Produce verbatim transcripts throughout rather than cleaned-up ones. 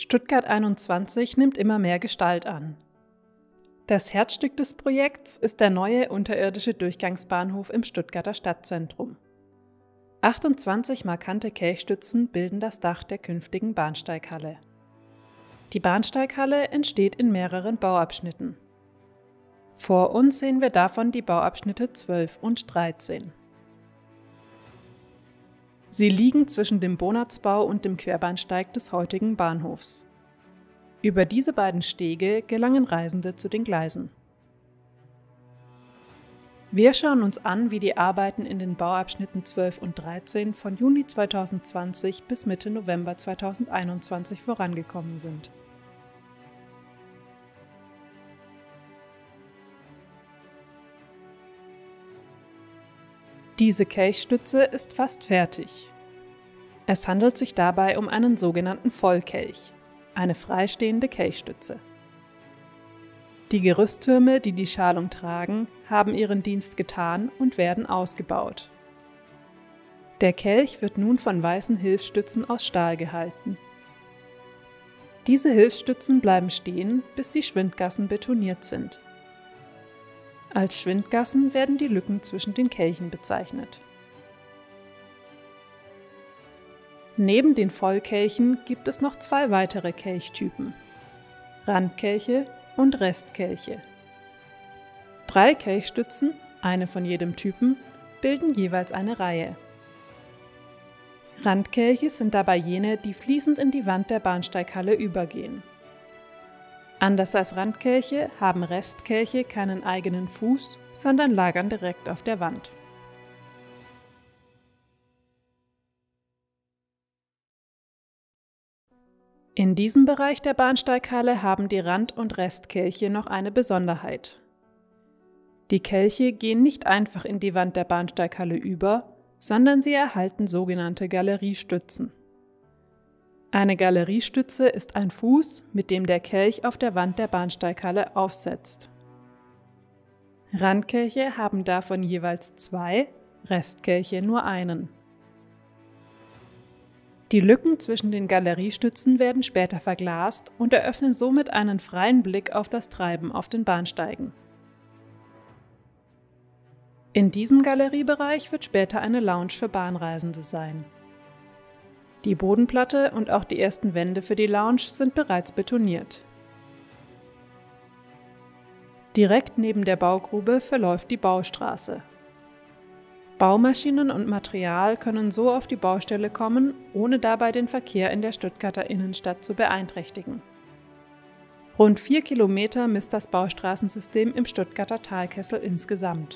Stuttgart einundzwanzig nimmt immer mehr Gestalt an. Das Herzstück des Projekts ist der neue unterirdische Durchgangsbahnhof im Stuttgarter Stadtzentrum. achtundzwanzig markante Kelchstützen bilden das Dach der künftigen Bahnsteighalle. Die Bahnsteighalle entsteht in mehreren Bauabschnitten. Vor uns sehen wir davon die Bauabschnitte zwölf und dreizehn. Sie liegen zwischen dem Bonatzbau und dem Querbahnsteig des heutigen Bahnhofs. Über diese beiden Stege gelangen Reisende zu den Gleisen. Wir schauen uns an, wie die Arbeiten in den Bauabschnitten zwölf und dreizehn von Juni zweitausendzwanzig bis Mitte November zweitausendeinundzwanzig vorangekommen sind. Diese Kelchstütze ist fast fertig. Es handelt sich dabei um einen sogenannten Vollkelch, eine freistehende Kelchstütze. Die Gerüsttürme, die die Schalung tragen, haben ihren Dienst getan und werden ausgebaut. Der Kelch wird nun von weißen Hilfsstützen aus Stahl gehalten. Diese Hilfsstützen bleiben stehen, bis die Schwindgassen betoniert sind. Als Schwindgassen werden die Lücken zwischen den Kelchen bezeichnet. Neben den Vollkelchen gibt es noch zwei weitere Kelchtypen: Randkelche und Restkelche. Drei Kelchstützen, eine von jedem Typen, bilden jeweils eine Reihe. Randkelche sind dabei jene, die fließend in die Wand der Bahnsteighalle übergehen. Anders als Randkelche haben Restkelche keinen eigenen Fuß, sondern lagern direkt auf der Wand. In diesem Bereich der Bahnsteighalle haben die Rand- und Restkelche noch eine Besonderheit. Die Kelche gehen nicht einfach in die Wand der Bahnsteighalle über, sondern sie erhalten sogenannte Galeriestützen. Eine Galeriestütze ist ein Fuß, mit dem der Kelch auf der Wand der Bahnsteighalle aufsetzt. Randkelche haben davon jeweils zwei, Restkelche nur einen. Die Lücken zwischen den Galeriestützen werden später verglast und eröffnen somit einen freien Blick auf das Treiben auf den Bahnsteigen. In diesem Galeriebereich wird später eine Lounge für Bahnreisende sein. Die Bodenplatte und auch die ersten Wände für die Lounge sind bereits betoniert. Direkt neben der Baugrube verläuft die Baustraße. Baumaschinen und Material können so auf die Baustelle kommen, ohne dabei den Verkehr in der Stuttgarter Innenstadt zu beeinträchtigen. Rund vier Kilometer misst das Baustraßensystem im Stuttgarter Talkessel insgesamt.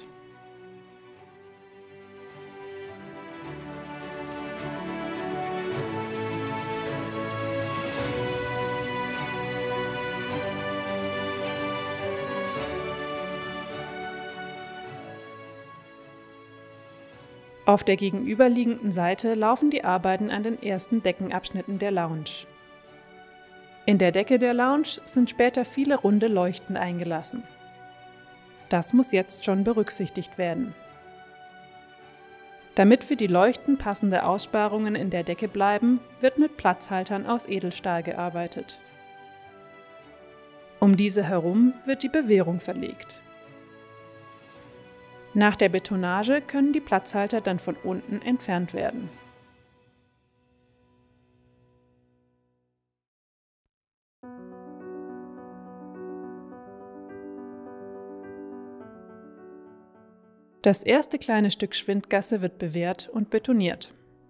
Auf der gegenüberliegenden Seite laufen die Arbeiten an den ersten Deckenabschnitten der Lounge. In der Decke der Lounge sind später viele runde Leuchten eingelassen. Das muss jetzt schon berücksichtigt werden. Damit für die Leuchten passende Aussparungen in der Decke bleiben, wird mit Platzhaltern aus Edelstahl gearbeitet. Um diese herum wird die Bewehrung verlegt. Nach der Betonage können die Platzhalter dann von unten entfernt werden. Das erste kleine Stück Schwindgasse wird bewehrt und betoniert.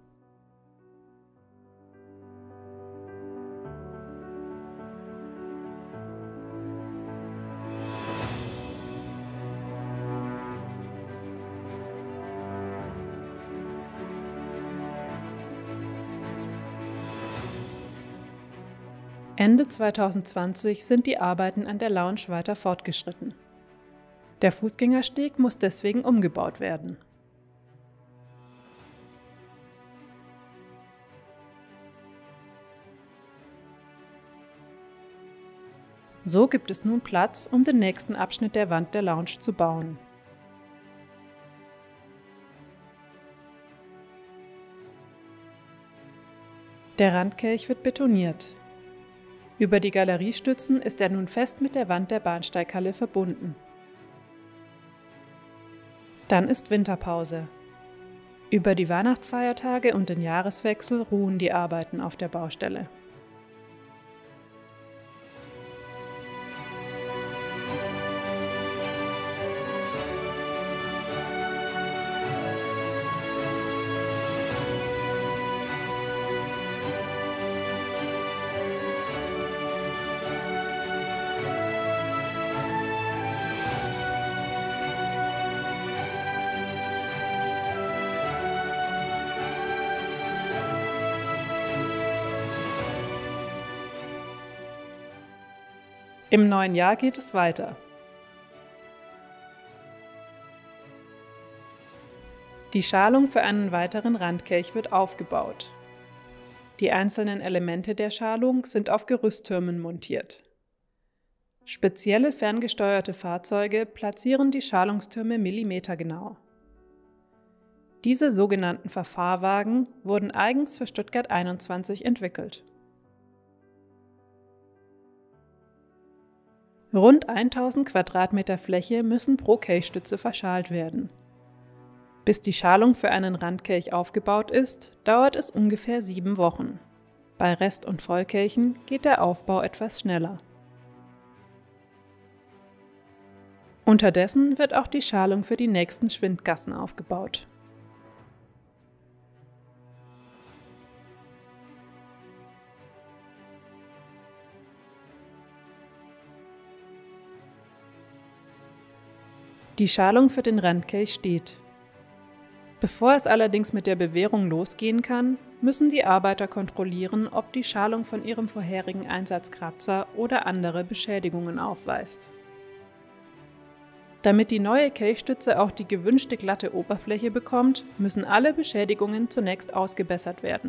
Ende zweitausendzwanzig sind die Arbeiten an der Lounge weiter fortgeschritten. Der Fußgängersteg muss deswegen umgebaut werden. So gibt es nun Platz, um den nächsten Abschnitt der Wand der Lounge zu bauen. Der Randkelch wird betoniert. Über die Galeriestützen ist er nun fest mit der Wand der Bahnsteighalle verbunden. Dann ist Winterpause. Über die Weihnachtsfeiertage und den Jahreswechsel ruhen die Arbeiten auf der Baustelle. Im neuen Jahr geht es weiter. Die Schalung für einen weiteren Randkelch wird aufgebaut. Die einzelnen Elemente der Schalung sind auf Gerüsttürmen montiert. Spezielle ferngesteuerte Fahrzeuge platzieren die Schalungstürme millimetergenau. Diese sogenannten Verfahrwagen wurden eigens für Stuttgart einundzwanzig entwickelt. Rund tausend Quadratmeter Fläche müssen pro Kelchstütze verschalt werden. Bis die Schalung für einen Randkelch aufgebaut ist, dauert es ungefähr sieben Wochen. Bei Rest- und Vollkelchen geht der Aufbau etwas schneller. Unterdessen wird auch die Schalung für die nächsten Schwindgassen aufgebaut. Die Schalung für den Randkelch steht. Bevor es allerdings mit der Bewehrung losgehen kann, müssen die Arbeiter kontrollieren, ob die Schalung von ihrem vorherigen Einsatz Kratzer oder andere Beschädigungen aufweist. Damit die neue Kelchstütze auch die gewünschte glatte Oberfläche bekommt, müssen alle Beschädigungen zunächst ausgebessert werden.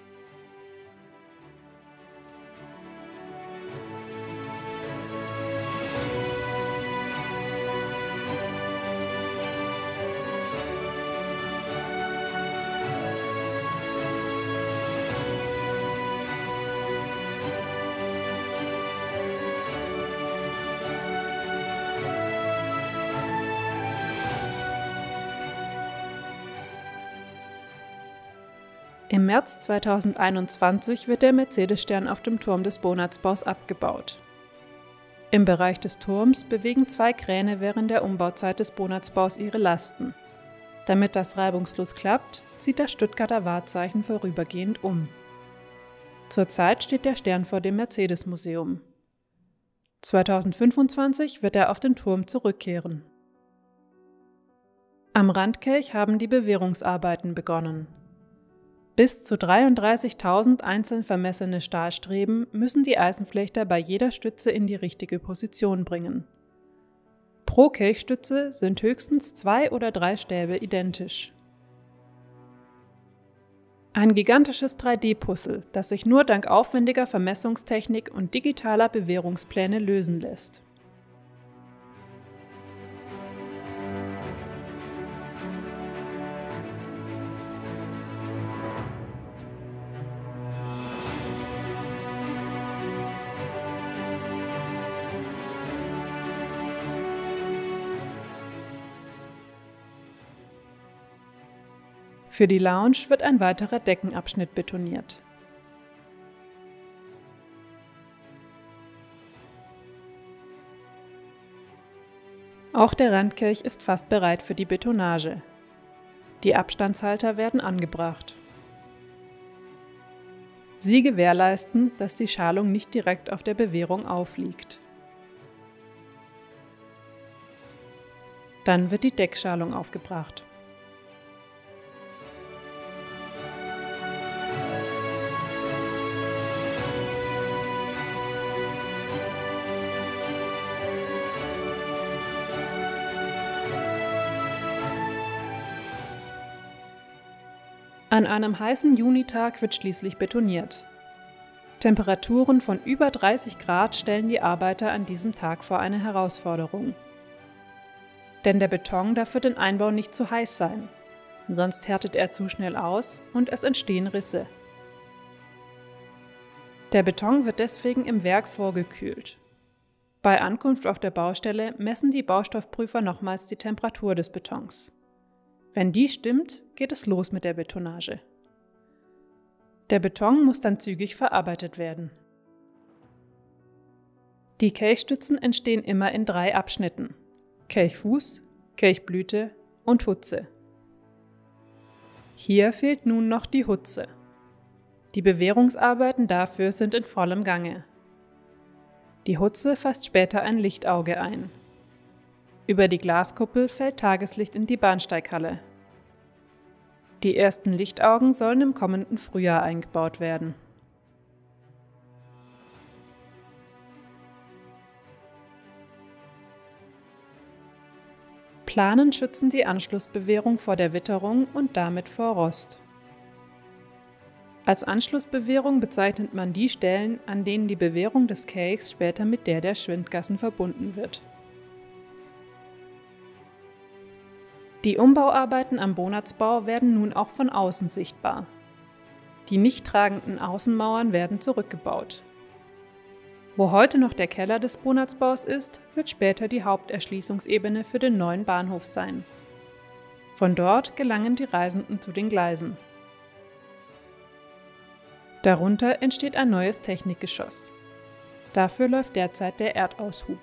Im März zweitausendeinundzwanzig wird der Mercedes-Stern auf dem Turm des Bonatzbaus abgebaut. Im Bereich des Turms bewegen zwei Kräne während der Umbauzeit des Bonatzbaus ihre Lasten. Damit das reibungslos klappt, zieht das Stuttgarter Wahrzeichen vorübergehend um. Zurzeit steht der Stern vor dem Mercedes-Museum. zweitausendfünfundzwanzig wird er auf den Turm zurückkehren. Am Randkelch haben die Bewehrungsarbeiten begonnen. Bis zu dreiunddreißigtausend einzeln vermessene Stahlstreben müssen die Eisenflechter bei jeder Stütze in die richtige Position bringen. Pro Kelchstütze sind höchstens zwei oder drei Stäbe identisch. Ein gigantisches drei D-Puzzle, das sich nur dank aufwendiger Vermessungstechnik und digitaler Bewehrungspläne lösen lässt. Für die Lounge wird ein weiterer Deckenabschnitt betoniert. Auch der Randkelch ist fast bereit für die Betonage. Die Abstandshalter werden angebracht. Sie gewährleisten, dass die Schalung nicht direkt auf der Bewehrung aufliegt. Dann wird die Deckschalung aufgebracht. An einem heißen Junitag wird schließlich betoniert. Temperaturen von über dreißig Grad stellen die Arbeiter an diesem Tag vor eine Herausforderung. Denn der Beton darf für den Einbau nicht zu heiß sein, sonst härtet er zu schnell aus und es entstehen Risse. Der Beton wird deswegen im Werk vorgekühlt. Bei Ankunft auf der Baustelle messen die Baustoffprüfer nochmals die Temperatur des Betons. Wenn die stimmt, geht es los mit der Betonage. Der Beton muss dann zügig verarbeitet werden. Die Kelchstützen entstehen immer in drei Abschnitten: Kelchfuß, Kelchblüte und Hutze. Hier fehlt nun noch die Hutze. Die Bewehrungsarbeiten dafür sind in vollem Gange. Die Hutze fasst später ein Lichtauge ein. Über die Glaskuppel fällt Tageslicht in die Bahnsteighalle. Die ersten Lichtaugen sollen im kommenden Frühjahr eingebaut werden. Planen schützen die Anschlussbewehrung vor der Witterung und damit vor Rost. Als Anschlussbewehrung bezeichnet man die Stellen, an denen die Bewehrung des Kelchs später mit der der Schwindgassen verbunden wird. Die Umbauarbeiten am Bonatzbau werden nun auch von außen sichtbar. Die nicht tragenden Außenmauern werden zurückgebaut. Wo heute noch der Keller des Bonatzbaus ist, wird später die Haupterschließungsebene für den neuen Bahnhof sein. Von dort gelangen die Reisenden zu den Gleisen. Darunter entsteht ein neues Technikgeschoss. Dafür läuft derzeit der Erdaushub.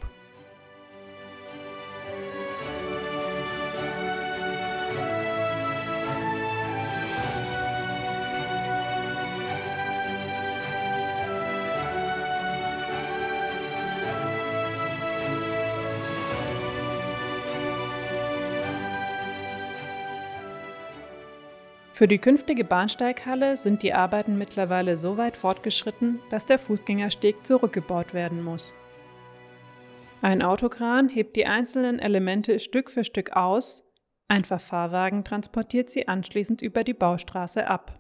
Für die künftige Bahnsteighalle sind die Arbeiten mittlerweile so weit fortgeschritten, dass der Fußgängersteg zurückgebaut werden muss. Ein Autokran hebt die einzelnen Elemente Stück für Stück aus, ein Verfahrwagen transportiert sie anschließend über die Baustraße ab.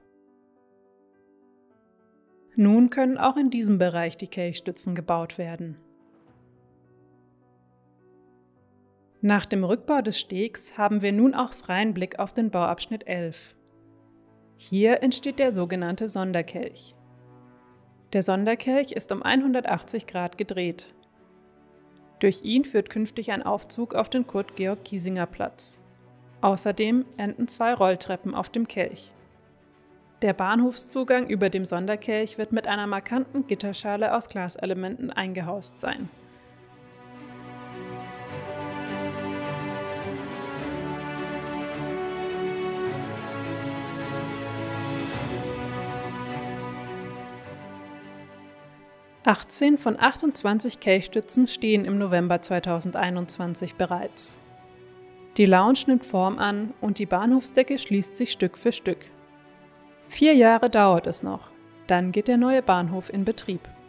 Nun können auch in diesem Bereich die Kelchstützen gebaut werden. Nach dem Rückbau des Stegs haben wir nun auch freien Blick auf den Bauabschnitt elf. Hier entsteht der sogenannte Sonderkelch. Der Sonderkelch ist um hundertachtzig Grad gedreht. Durch ihn führt künftig ein Aufzug auf den Kurt-Georg-Kiesinger-Platz. Außerdem enden zwei Rolltreppen auf dem Kelch. Der Bahnhofszugang über dem Sonderkelch wird mit einer markanten Gitterschale aus Glaselementen eingehaust sein. achtzehn von achtundzwanzig Kelchstützen stehen im November zweitausendeinundzwanzig bereits. Die Lounge nimmt Form an und die Bahnhofsdecke schließt sich Stück für Stück. Vier Jahre dauert es noch, dann geht der neue Bahnhof in Betrieb.